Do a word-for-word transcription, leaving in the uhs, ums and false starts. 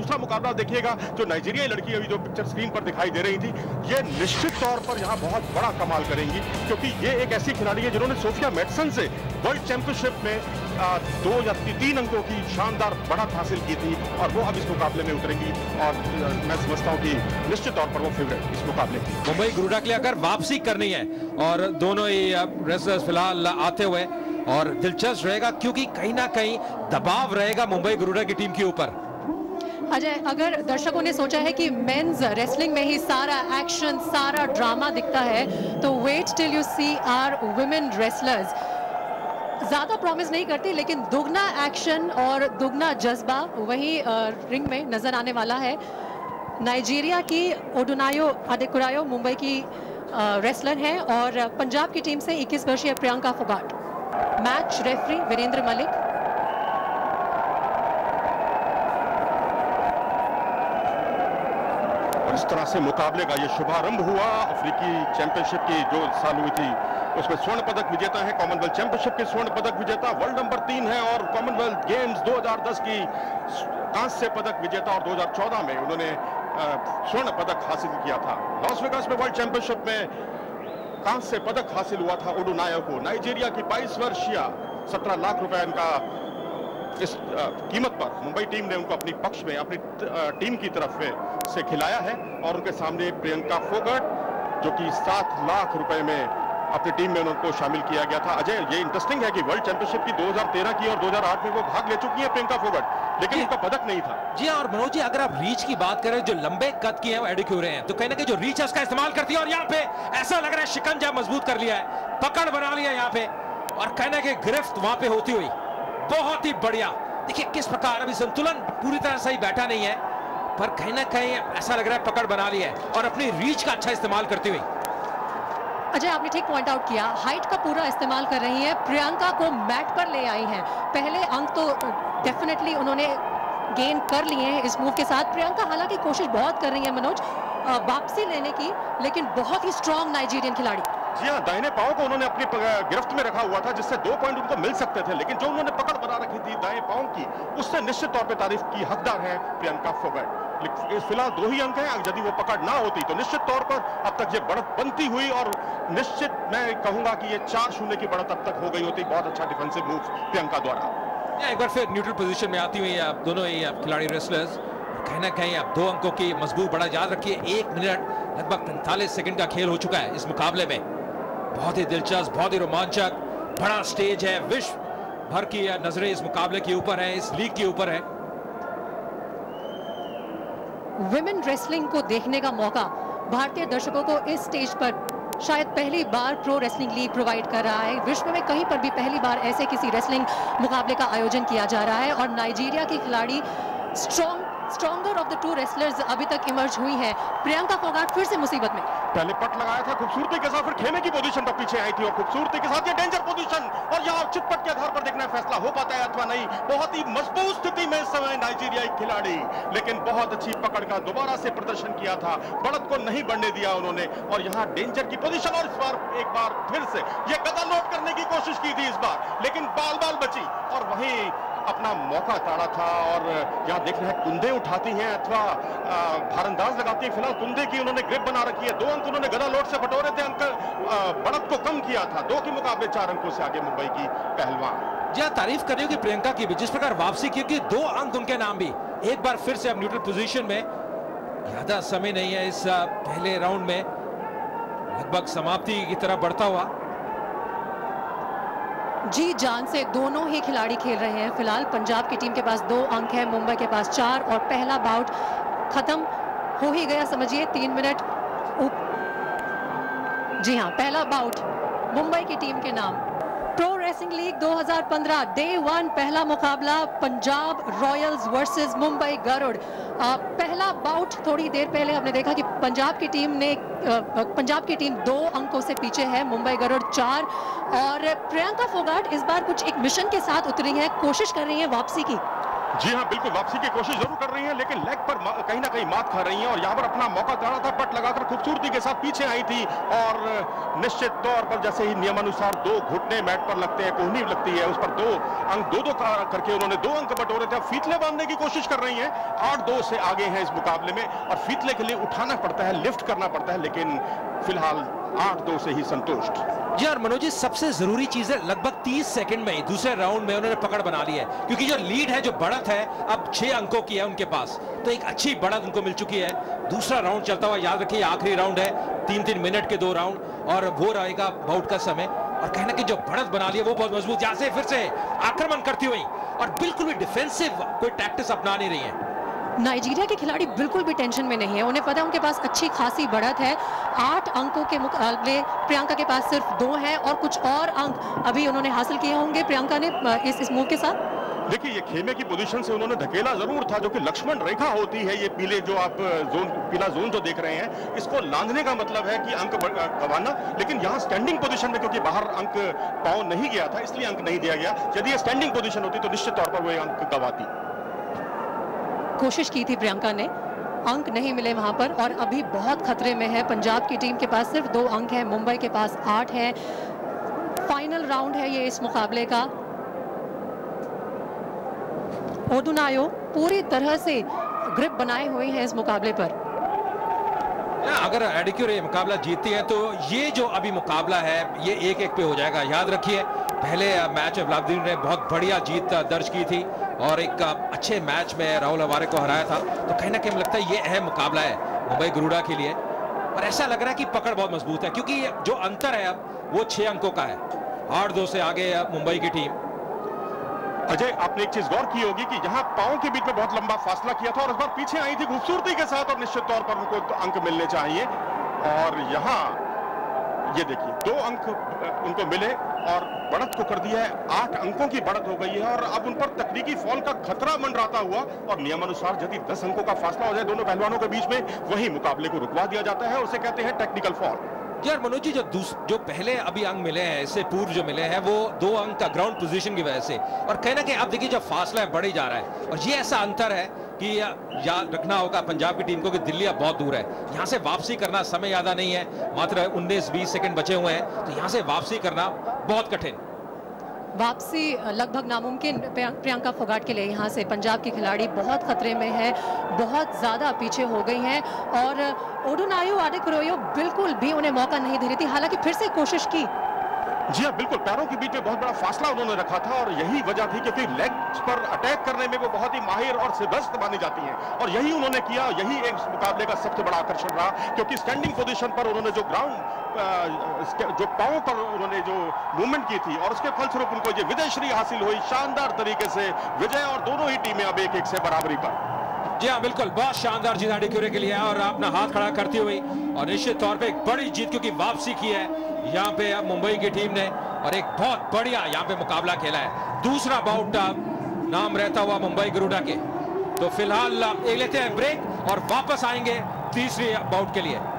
दूसरा मुकाबला देखिएगा, जो नाइजीरियाई लड़की अभी जो पिक्चर स्क्रीन पर दिखाई दे रही थी, ये निश्चित तौर पर यहाँ बहुत बड़ा कमाल करेंगी, क्योंकि ये एक ऐसी खिलाड़ी है जिन्होंने सोफिया मेडसन से वर्ल्ड चैंपियनशिप में आ, दो या तीन अंकों की शानदार बढ़त हासिल की थी, और वो अब इस मुकाबले में उतरेंगी, और मैं समझता हूँ कि निश्चित तौर पर वो फेवरेट इस मुकाबले की। मुंबई गरुड़ा के लिए अगर वापसी करनी है, और दोनों ही रेसलर्स फिलहाल आते हुए, और दिलचस्प रहेगा क्योंकि कहीं ना कहीं दबाव रहेगा मुंबई गरुड़ा की टीम के ऊपर। अजय, अगर दर्शकों ने सोचा है कि मेंस रेसलिंग में ही सारा एक्शन, सारा ड्रामा दिखता है, तो wait till you see our women wrestlers. ज्यादा प्रॉमिस नहीं करती, लेकिन दुगना एक्शन और दुगना जज्बा वही रिंग में नजर आने वाला है। नाइजीरिया की ओडुनायो अडेकुरायो मुंबई की रेसलर हैं, और पंजाब की टीम से इक्कीस वर्षीय प्रियंका फोगाट। Match referee Virender Malik. और इस तरह से मुकाबले का ये शुभारंभ हुआ। अफ्रीकी चैंपियनशिप की जो साल हुई थी उसमें स्वर्ण पदक विजेता है, कॉमनवेल्थ चैंपियनशिप के स्वर्ण पदक विजेता, वर्ल्ड नंबर तीन है, और कॉमनवेल्थ गेम्स दो हज़ार दस की कांस्य पदक विजेता, और दो हज़ार चौदह में उन्होंने स्वर्ण पदक हासिल किया था। लॉस वेगास में वर्ल्ड चैंपियनशिप में कांस्य पदक हासिल हुआ था ओडुनायो को। नाइजीरिया की बाईस वर्षीय सत्रह लाख रुपए इनका इस आ, कीमत पर मुंबई टीम ने उनको अपनी पक्ष में, अपनी टीम की तरफ से खिलाया है, और उनके सामने प्रियंका फोगाट, जो कि सात लाख रुपए में अपनी टीम में उनको शामिल किया गया था। अजय, ये इंटरेस्टिंग है कि वर्ल्ड चैंपियनशिप की दो हज़ार तेरह की और दो हज़ार आठ में वो भाग ले चुकी है प्रियंका फोगाट, लेकिन उनका पदक नहीं था। जी हाँ, और मनोज जी, अगर आप रीच की बात करें, जो लंबे कद की है वो एडिक्यूरे हैं, तो कहीं ना कहीं जो रीच है उसका इस्तेमाल करती है, और यहाँ पे ऐसा लग रहा है शिकंजा मजबूत कर लिया है, पकड़ बना लिया यहाँ पे, और कहना कि गिरफ्त वहां पे होती हुई बहुत ही बढ़िया। देखिए किस प्रकार अभी संतुलन पूरी तरह सही बैठा नहीं है, पर कहीं ना कहीं ऐसा लग रहा है पकड़ बना लिया है, और अपनी रीच का अच्छा इस्तेमाल करती हुई। अजय, आपने ठीक पॉइंट आउट किया, हाइट का पूरा इस्तेमाल कर रही हैं, प्रियंका को मैट पर ले आई हैं। पहले अंक तो डेफिनेटली उन्होंने गेन कर लिए हैं इस मूव के साथ। प्रियंका हालांकि कोशिश बहुत कर रही है मनोज वापसी लेने की, लेकिन बहुत ही स्ट्रॉन्ग नाइजीरियन खिलाड़ी। जी हाँ, दाहिने पांव को उन्होंने अपनी गिरफ्त में रखा हुआ था, जिससे दो पॉइंट उनको मिल सकते थे, लेकिन जो उन्होंने पकड़ बना रखी थी दाएं पांव की, उससे निश्चित तौर पे तारीफ की हकदार है प्रियंका फोगाट। फिलहाल दो ही अंक हैं, यदि वो पकड़ ना होती तो निश्चित तौर पर अब तक ये बढ़त बनती हुई, और निश्चित मैं कहूंगा कि ये चार शून्य की बढ़त अब तक हो गई होती। बहुत अच्छा डिफेंसिव मूव प्रियंका द्वारा। एक बार फिर न्यूट्रल पोजीशन में आती हुई आप दोनों ही आप खिलाड़ी रेसलर्स, कहीं ना कहीं आप दो अंकों की मजबूत बढ़ा। याद रखिए एक मिनट लगभग पैंतालीस सेकंड का खेल हो चुका है इस मुकाबले में। बहुत ही दिलचस्प, बहुत ही रोमांचक, बड़ा स्टेज है, विश्व भर की नजरें इस मुकाबले के ऊपर है, इस लीग के ऊपर है। विमेन रेसलिंग को देखने का मौका भारतीय दर्शकों को इस स्टेज पर शायद पहली बार प्रो रेसलिंग लीग प्रोवाइड कर रहा है। विश्व में कहीं पर भी पहली बार ऐसे किसी रेसलिंग मुकाबले का आयोजन किया जा रहा है, और नाइजीरिया की खिलाड़ी strong stronger of the two wrestlers अभी तक इमर्ज हुई है। प्रियंका फोगाट फिर से मुसीबत में। पहले पट लगाया था खूबसूरती के साथ, फिर खेमे की पोजीशन पर पीछे आई थी, और खूबसूरती के साथ ये डेंजर पोजीशन, और यहाँ चितपट के आधार पर देखना फैसला हो पाता है अथवा नहीं। बहुत ही मजबूत स्थिति में इस समय नाइजीरियाई खिलाड़ी, लेकिन बहुत अच्छी पकड़ का दोबारा से प्रदर्शन किया था, बढ़त को नहीं बढ़ने दिया उन्होंने, और यहाँ डेंजर की पोजीशन, और इस बार एक बार फिर से ये गदा लोड करने की कोशिश की थी इस बार, लेकिन बाल बाल बची, और वहीं अपना मौका ताड़ा था। और यहाँ देख रहे हैं कुंदे उठाती हैं अथवा भारंदाज लगाती है। फिलहाल कुंदे की उन्होंने ग्रिप बना रखी है। दो अंक उन्होंने गदा लोड से बटोरे थे, अंक बढ़त को कम किया था। दो के मुकाबले चार अंकों से आगे मुंबई की पहलवान। जी तारीफ कर रही होगी प्रियंका की भी, जिस प्रकार वापसी की, क्योंकि दो अंक उनके नाम भी। एक बार फिर से अब न्यूट्रल पोजीशन में, ज्यादा समय नहीं है इस पहले राउंड में, लगभग समाप्ति की तरफ बढ़ता हुआ। जी जान से दोनों ही खिलाड़ी खेल रहे हैं। फिलहाल पंजाब की टीम के पास दो अंक है, मुंबई के पास चार, और पहला बाउट खत्म हो ही गया समझिए। तीन मिनट जी हाँ, पहला बाउट मुंबई की टीम के नाम। प्रो रेसलिंग लीग दो हज़ार पंद्रह डे वन, पहला मुकाबला पंजाब रॉयल्स वर्सेस मुंबई गरुड़। पहला बाउट थोड़ी देर पहले हमने देखा कि पंजाब की टीम ने आ, पंजाब की टीम दो अंकों से पीछे है, मुंबई गरुड़ चार। और प्रियंका फोगाट इस बार कुछ एक मिशन के साथ उतरी है, कोशिश कर रही है वापसी की। जी हाँ, बिल्कुल वापसी की कोशिश जरूर कर रही है, लेकिन लेग पर कहीं ना कहीं मात खा रही हैं और यहाँ पर अपना मौका ताड़ा था, पट लगाकर खूबसूरती के साथ पीछे आई थी और निश्चित तौर पर जैसे ही नियमानुसार दो घुटने मैट पर लगते हैं, कोहनी लगती है, उस पर दो अंक दो दो करके उन्होंने दो अंक बटोरे थे। फीतले बांधने की कोशिश कर रही हैं, आठ दो से आगे हैं इस मुकाबले में और फीतले के लिए उठाना पड़ता है, लिफ्ट करना पड़ता है, लेकिन फिलहाल आठ दो से ही संतुष्ट। जी और मनोज जी, सबसे जरूरी चीज है लगभग तीस सेकंड में ही दूसरे राउंड में उन्होंने पकड़ बना ली है, क्योंकि जो लीड है, जो बढ़त है, अब छह अंकों की है उनके पास, तो एक अच्छी बढ़त उनको मिल चुकी है। दूसरा राउंड चलता हुआ, याद रखिए आखिरी राउंड है, तीन तीन मिनट के दो राउंड और वो रहेगा बाउट का समय। और कहना कि जो बढ़त बना ली है वो बहुत मजबूत, यहाँ से फिर से आक्रमण करती हुई और बिल्कुल भी डिफेंसिव कोई टैक्टिस अपना नहीं रही है। नाइजीरिया के खिलाड़ी बिल्कुल भी टेंशन में नहीं है, उन्हें पता है उनके पास अच्छी खासी बढ़त है। आठ अंकों के मुकाबले प्रियंका के पास सिर्फ दो हैं और कुछ और अंक अभी उन्होंने हासिल किए होंगे प्रियंका ने इस इस मूव के साथ। देखिए, ये खेमे की पोजीशन से उन्होंने धकेला जरूर था, जो कि लक्ष्मण रेखा होती है, ये पीले जो आप जोन, पीला जोन जो देख रहे हैं, इसको लांघने का मतलब है कि अंक गंवाना। लेकिन यहाँ स्टैंडिंग पोजीशन में, क्योंकि बाहर अंक पाँव नहीं गया था, इसलिए अंक नहीं दिया गया। यदि ये स्टैंडिंग पोजीशन होती तो निश्चित तौर पर वो अंक गंवाती। कोशिश की थी प्रियंका ने, अंक नहीं मिले वहां पर और अभी बहुत खतरे में है। पंजाब की टीम के पास सिर्फ दो अंक है, मुंबई के पास आठ है। फाइनल राउंड है ये इस मुकाबले का। ओडुनायो पूरी तरह से ग्रिप बनाए हुए हैं इस मुकाबले पर। अगर एडिक्यूरे ये मुकाबला जीतती है तो ये जो अभी मुकाबला है ये एक एक पे हो जाएगा। याद रखिए पहले मैच में व्लादिमीर ने बहुत बढ़िया जीत दर्ज की थी और एक अच्छे मैच में राहुल हवारे को हराया था, तो कहीं ना कहीं लगता है ये अहम मुकाबला है मुंबई गरुड़ा के लिए। और ऐसा लग रहा है कि पकड़ बहुत मजबूत है, क्योंकि जो अंतर है अब वो छह अंकों का है, आठ दो से आगे मुंबई की टीम। अजय, आपने एक चीज गौर की होगी कि यहाँ पांव के बीच में बहुत लंबा फासला किया था और इस बार पीछे आई थी खूबसूरती के साथ और निश्चित तौर पर उनको तो अंक मिलने चाहिए। और यहाँ ये देखिए दो अंक उनको मिले और बढ़त को कर दिया है, आठ अंकों की बढ़त हो गई है और अब उन पर तकनीकी फॉल का खतरा मंडराता हुआ। और नियमानुसार यदि दस अंकों का फासला हो जाए दोनों पहलवानों के बीच में, वही मुकाबले को रुकवा दिया जाता है, उसे कहते हैं टेक्निकल फॉल। यार मनोज जी, जो जो पहले अभी अंक मिले हैं, इससे पूर्व जो मिले हैं, वो दो अंक का ग्राउंड पोजीशन की वजह से, और कहना कि अब देखिए जो फासला है बढ़ी जा रहा है। और ये ऐसा अंतर है कि याद रखना होगा पंजाब की टीम को कि दिल्ली अब बहुत दूर है, यहाँ से वापसी करना समय ज्यादा नहीं है, मात्र उन्नीस बीस सेकंड बचे हुए हैं, तो यहाँ से वापसी करना बहुत कठिन, वापसी लगभग नामुमकिन प्रियंका फोगाट के लिए। यहाँ से पंजाब की खिलाड़ी बहुत खतरे में है, बहुत ज़्यादा पीछे हो गई हैं और ओडुनायो एडिक्यूरे बिल्कुल भी उन्हें मौका नहीं दे रही थी, हालांकि फिर से कोशिश की। जी हाँ, बिल्कुल, पैरों के बीच में बहुत बड़ा फासला उन्होंने रखा था और यही वजह थी क्योंकि लेग्स पर अटैक करने में वो बहुत ही माहिर और सिद्धस्त मानी जाती हैं और यही उन्होंने किया। यही एक मुकाबले का सबसे बड़ा आकर्षण रहा, क्योंकि स्टैंडिंग पोजीशन पर उन्होंने जो ग्राउंड जो पांव पर उन्होंने जो मूवमेंट की थी और उसके फलस्वरूप उनको ये विजय श्री हासिल हुई, शानदार तरीके से विजय। और दोनों ही टीमें अब एक एक से बराबरी पर। जी हाँ, बिल्कुल, बहुत शानदार जीत एडिक्यूरे के लिए और अपना हाथ खड़ा करती हुई और निश्चित तौर पे एक बड़ी जीत, क्योंकि वापसी की है यहाँ पे अब मुंबई की टीम ने और एक बहुत बढ़िया यहाँ पे मुकाबला खेला है। दूसरा बाउट नाम रहता हुआ मुंबई गरुड़ा के। तो फिलहाल एक लेते हैं ब्रेक और वापस आएंगे तीसरी बाउट के लिए।